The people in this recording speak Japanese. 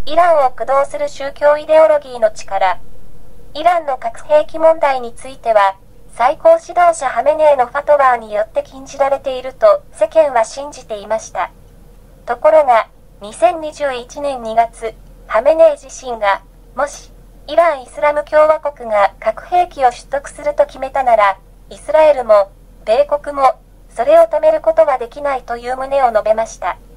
イランを駆動する宗教イデオロギーの力。イランの核兵器問題については、最高指導者ハメネイのファトワーによって禁じられていると世間は信じていました。ところが、2021年2月、ハメネイ自身が、もし、イラン・イスラム共和国が核兵器を取得すると決めたなら、イスラエルも、米国も、それを止めることはできないという旨を述べました。